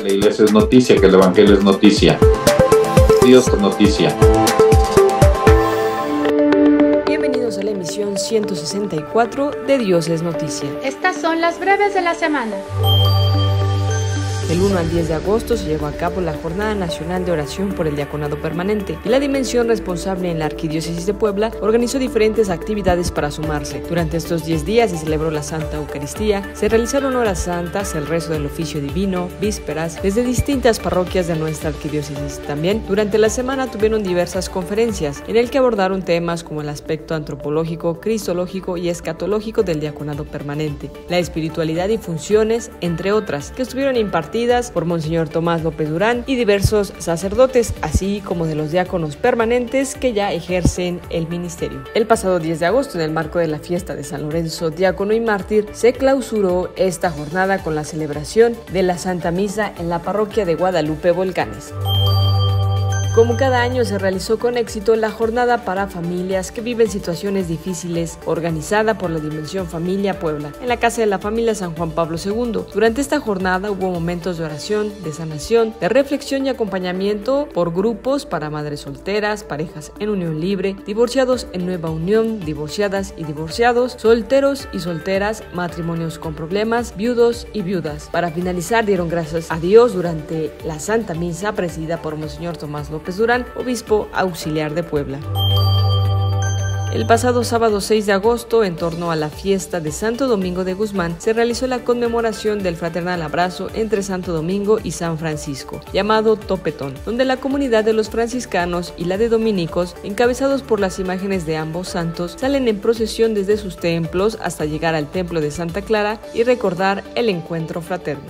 la iglesia es noticia, que el evangelio es noticia. Dios es noticia. Bienvenidos a la emisión 164 de Dios es Noticia. Estas son las breves de la semana. Del 1 al 10 de agosto se llevó a cabo la Jornada Nacional de Oración por el Diaconado Permanente y la Dimensión Responsable en la Arquidiócesis de Puebla organizó diferentes actividades para sumarse. Durante estos 10 días se celebró la Santa Eucaristía, se realizaron horas santas, el rezo del oficio divino, vísperas, desde distintas parroquias de nuestra arquidiócesis. También durante la semana tuvieron diversas conferencias en el que abordaron temas como el aspecto antropológico, cristológico y escatológico del Diaconado Permanente, la espiritualidad y funciones, entre otras, que estuvieron impartidas por Monseñor Tomás López Durán y diversos sacerdotes, así como de los diáconos permanentes que ya ejercen el ministerio. El pasado 10 de agosto, en el marco de la fiesta de San Lorenzo, diácono y mártir, se clausuró esta jornada con la celebración de la Santa Misa en la parroquia de Guadalupe Volcanes. Como cada año se realizó con éxito la jornada para familias que viven situaciones difíciles, organizada por la Dimensión Familia Puebla, en la Casa de la Familia San Juan Pablo II. Durante esta jornada hubo momentos de oración, de sanación, de reflexión y acompañamiento por grupos para madres solteras, parejas en unión libre, divorciados en nueva unión, divorciadas y divorciados, solteros y solteras, matrimonios con problemas, viudos y viudas. Para finalizar, dieron gracias a Dios durante la Santa Misa presidida por Monseñor Tomás López Durán, obispo auxiliar de Puebla. El pasado sábado 6 de agosto, en torno a la fiesta de Santo Domingo de Guzmán, se realizó la conmemoración del fraternal abrazo entre Santo Domingo y San Francisco, llamado Topetón, donde la comunidad de los franciscanos y la de dominicos, encabezados por las imágenes de ambos santos, salen en procesión desde sus templos hasta llegar al templo de Santa Clara y recordar el encuentro fraterno.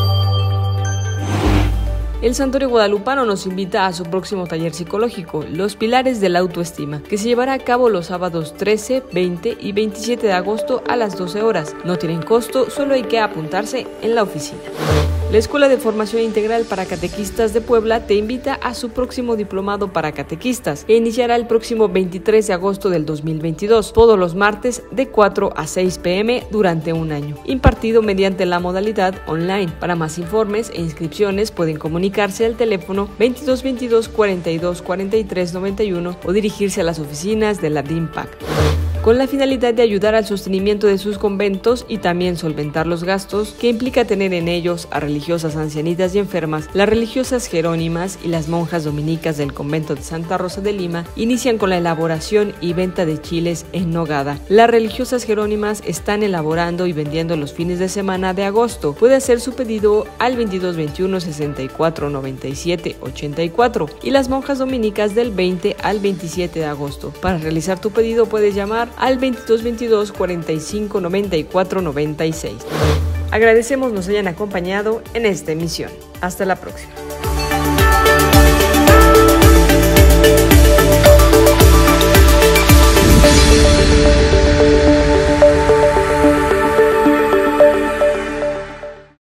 El Santuario Guadalupano nos invita a su próximo taller psicológico, Los Pilares de la Autoestima, que se llevará a cabo los sábados 13, 20 y 27 de agosto a las 12 horas. No tienen costo, solo hay que apuntarse en la oficina. La Escuela de Formación Integral para Catequistas de Puebla te invita a su próximo diplomado para catequistas, que iniciará el próximo 23 de agosto del 2022, todos los martes de 4 a 6 p.m. durante un año, impartido mediante la modalidad online. Para más informes e inscripciones pueden comunicarse al teléfono 2222 42 43 91 o dirigirse a las oficinas de la DIMPAC. Con la finalidad de ayudar al sostenimiento de sus conventos y también solventar los gastos que implica tener en ellos a religiosas ancianitas y enfermas, las religiosas jerónimas y las monjas dominicas del convento de Santa Rosa de Lima inician con la elaboración y venta de chiles en nogada. Las religiosas jerónimas están elaborando y vendiendo los fines de semana de agosto. Puede hacer su pedido al 2221 64 97 84 y las monjas dominicas del 20 al 27 de agosto. Para realizar tu pedido puedes llamar al 2222 45 94 96. Agradecemos nos hayan acompañado en esta emisión. Hasta la próxima.